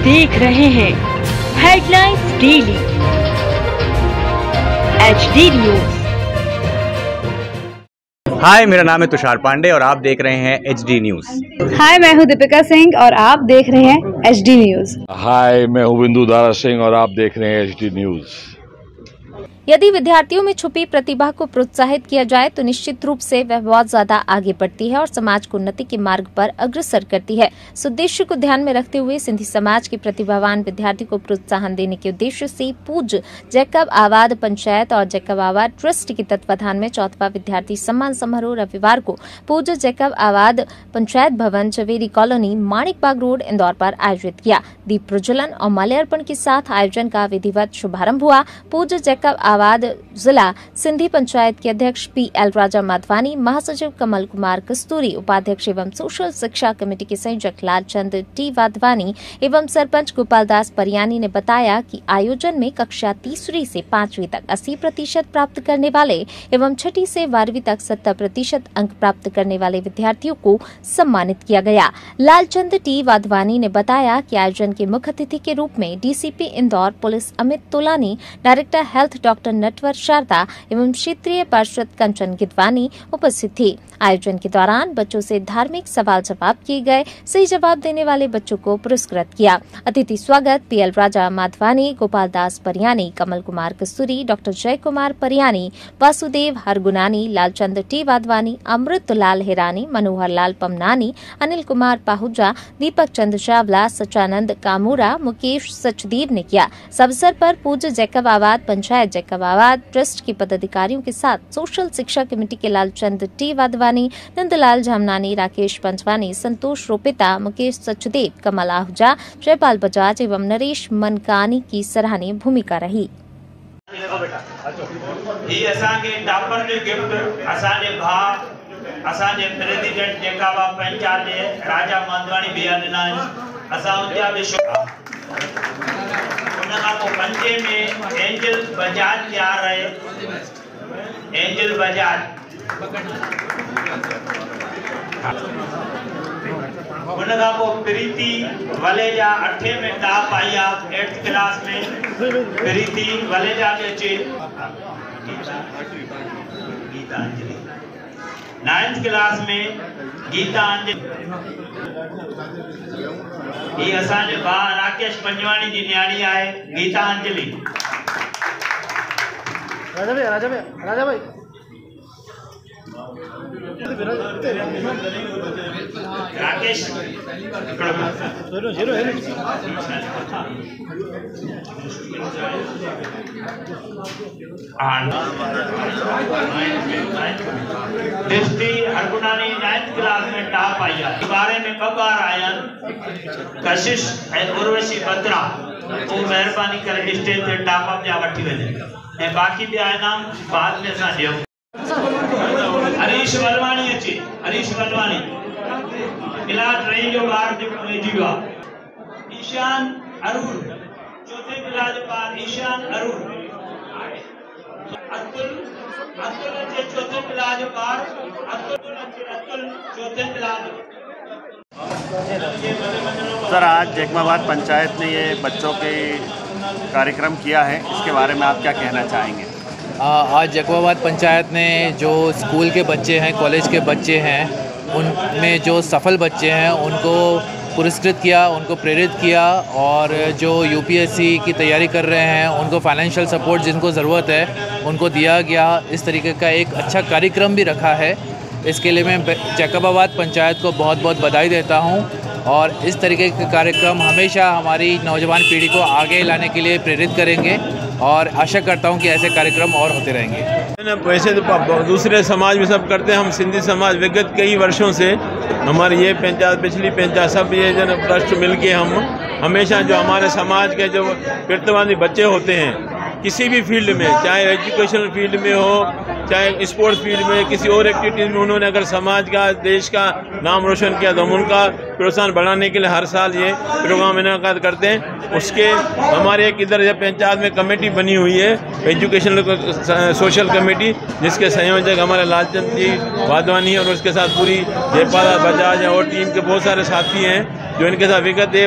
देख रहे हैं headlines daily HD news. Hi, मेरा नाम है तुषार पांडे और आप देख रहे हैं HD न्यूज। हाय, मैं हूं दीपिका सिंह और आप देख रहे हैं HD न्यूज। हाय, मैं हूं बिंदु दारा सिंह और आप देख रहे हैं HD न्यूज। यदि विद्यार्थियों में छुपी प्रतिभा को प्रोत्साहित किया जाए तो निश्चित रूप से वह बहुत ज्यादा आगे बढ़ती है और समाज को उन्नति के मार्ग पर अग्रसर करती है। इस उद्देश्य को ध्यान में रखते हुए सिंधी समाज के प्रतिभावान विद्यार्थी को प्रोत्साहन देने के उद्देश्य से पूज्य जैकब आबाद पंचायत और जैकब आबाद ट्रस्ट के तत्वाधान में 4वां विद्यार्थी सम्मान समारोह रविवार को पूज्य जैकब आबाद पंचायत भवन चवेरी कॉलोनी माणिक बाग रोड इंदौर पर आयोजित किया। दीप प्रज्वलन और माल्यार्पण के साथ आयोजन का विधिवत शुभारंभ हुआ। पूज्य जैकब आबाद जिला सिंधी पंचायत के अध्यक्ष PL राजा माधवानी, महासचिव कमल कुमार कस्तूरी, उपाध्यक्ष एवं सोशल शिक्षा कमेटी के संयोजक लालचंद T वाधवानी एवं सरपंच गोपाल दास परियानी ने बताया कि आयोजन में कक्षा 3वीं से 5वीं तक 80% प्राप्त करने वाले एवं 6ठी से 12वीं तक 70% अंक प्राप्त करने वाले विद्यार्थियों को सम्मानित किया गया। लालचंद T वाधवानी ने बताया कि आयोजन के मुख्य अतिथि के रूप में DCP Indore police Amit Tolani, director health doctor Natwar Sharda एवं क्षेत्रीय पार्षद कंचन गिदवानी उपस्थित थे। आयोजन के दौरान बच्चों से धार्मिक सवाल जवाब किए गए। सही जवाब देने वाले बच्चों को पुरस्कृत किया। अतिथि स्वागत PL Raja Madhwani, Gopal Das Pariyani, Kamal Kumar Kasturi, doctor Jay Kumar Pariyani, Vasudev हरगुनानी, Lalchand T Wadhwani, Amrit Lal Hirani, Manohar Lal Pamnani, Anil Kumar Pahuja, दीपक चंद चावला, सचानंद कामूरा, मुकेश सचदेव ने किया। इस अवसर पर पूज्य जैकब आबाद पंचायत जैकब आबाद ट्रस्ट के पदाधिकारियों के साथ सोशल शिक्षा कमेटी के लालचंद T वाधवानी, नंदलाल झामनानी, राकेश पंचवानी, संतोष रोपिता, मुकेश सचदेव, कमल आहूजा, जयपाल बजाज एवं नरेश मनकानी की सराहनीय भूमिका रही। असांजे प्रेसिडेंट जेका पंचायत राजा माधवानी भैया ॾिना असां उनजा बि उनखां पोइ 5 में एंजल बजाज तैयार रहे। एंजल बजाज उनखां पोइ प्रीति वलेजा 8 में टॉप आई आहे 8th क्लास में। प्रीति वलेजा के अचे गीतांजलि 9th क्लास में गीतांजलि। ये असांजे भाउ राकेश पंजवानी जी न्याणी आहे गीतांजलि। राजा भाई राकेश दृष्टि हरगुनानी 9th क्लास में टॉप आई है। बारे में 2 बार आया कशिश और उर्वशी बत्रा वो मेहरबानी करे स्टेज ते टॉप अप जा वठी वञे ऐं बाक़ी भी इनाम बाद में असां ॾियूं। हरीश वलवानी अचे। हरीश वलवानी क्लास 3 जो ॿार जेको जी आहे। ईशान अरुण 4थे क्लास जो ॿार ईशान अरुण। अतुल अचे 4थे क्लास जो ॿार। अतुल 4थे क्लास। सर, आज जैकब आबाद पंचायत ने ये बच्चों के कार्यक्रम किया है, इसके बारे में आप क्या कहना चाहेंगे? आज जैकब आबाद पंचायत ने जो स्कूल के बच्चे हैं, कॉलेज के बच्चे हैं, उनमें जो सफल बच्चे हैं उनको पुरस्कृत किया, उनको प्रेरित किया और जो UPSC की तैयारी कर रहे हैं उनको फाइनेंशियल सपोर्ट जिनको ज़रूरत है उनको दिया गया। इस तरीके का एक अच्छा कार्यक्रम भी रखा है। इसके लिए मैं जैकब आबाद पंचायत को बहुत बहुत बधाई देता हूं और इस तरीके के कार्यक्रम हमेशा हमारी नौजवान पीढ़ी को आगे लाने के लिए प्रेरित करेंगे और आशा करता हूं कि ऐसे कार्यक्रम और होते रहेंगे। वैसे तो दूसरे समाज में सब करते हैं, हम सिंधी समाज विगत कई वर्षों से हमारी ये पंचायत, पिछली पंचायत, सब ये जन ट्रस्ट मिलके हम हमेशा जो हमारे समाज के जो प्रतिभावान बच्चे होते हैं किसी भी फील्ड में, चाहे एजुकेशनल फील्ड में हो, चाहे स्पोर्ट्स फील्ड में, किसी और एक्टिविटीज़ में उन्होंने अगर समाज का, देश का नाम रोशन किया तो हम उनका प्रोत्साहन बढ़ाने के लिए हर साल ये प्रोग्राम इनेकाद करते हैं। उसके हमारे एक इधर पंचायत में कमेटी बनी हुई है, एजुकेशनल सोशल कमेटी, जिसके संयोजक हमारे लालचंद जी वाधवानी और उसके साथ पूरी जयपाल बजाज और टीम के बहुत सारे साथी हैं जो इनके साथ विगत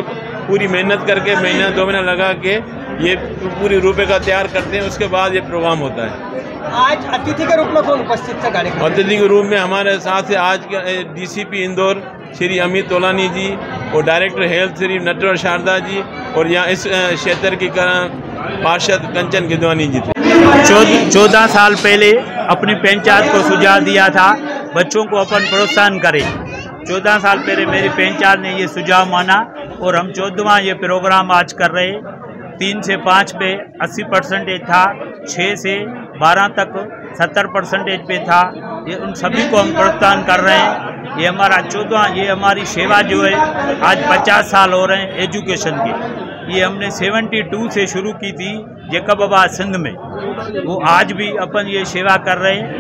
पूरी मेहनत करके महीना 2 महीना लगा के ये पूरी रूपरेखा तैयार करते हैं। उसके बाद ये प्रोग्राम होता है। आज अतिथि के रूप में कौन उपस्थित था कार्यक्रम? अतिथि के रूप में हमारे साथ से आज के डीसीपी इंदौर श्री अमित तोलानी जी और डायरेक्टर हेल्थ श्री नटवर शारदा जी और यहाँ इस क्षेत्र की पार्षद कंचन गिदवानी जी थे। 14 साल पहले अपनी पंचायत को सुझाव दिया था बच्चों को अपन प्रोत्साहन करें। 14 साल पहले मेरी पंचायत ने ये सुझाव माना और हम 14वां ये प्रोग्राम आज कर रहे। 3 से 5 पे 80% था, 6 से 12 तक 70% पे था। ये उन सभी को हम प्रोत्साहन कर रहे हैं। ये हमारा 14वां, ये हमारी सेवा जो है आज 50 साल हो रहे हैं एजुकेशन के। ये हमने 72 से शुरू की थी जैकबाबाद सिंध में, वो आज भी अपन ये सेवा कर रहे हैं।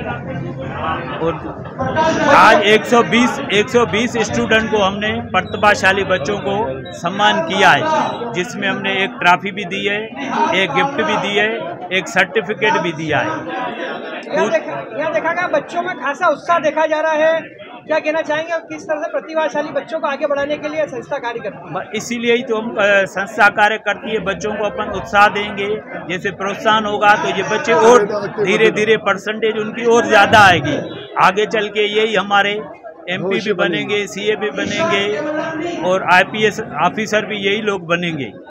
और आज 120 स्टूडेंट को हमने प्रतिभाशाली बच्चों को सम्मान किया है, जिसमें हमने एक ट्रॉफी भी दी है, एक गिफ्ट भी दी है, एक सर्टिफिकेट भी दिया है। यहाँ देखा गया बच्चों में खासा उत्साह देखा जा रहा है। क्या कहना चाहेंगे और किस तरह से प्रतिभाशाली बच्चों को आगे बढ़ाने के लिए संस्था कार्य करती है? इसीलिए ही तो हम संस्था कार्य करती है। बच्चों को अपन उत्साह देंगे, जैसे प्रोत्साहन होगा तो ये बच्चे और धीरे धीरे परसेंटेज उनकी और ज़्यादा आएगी। आगे चल के यही हमारे MP भी बनेंगे, CA भी बनेंगे और IPS ऑफिसर भी यही लोग बनेंगे।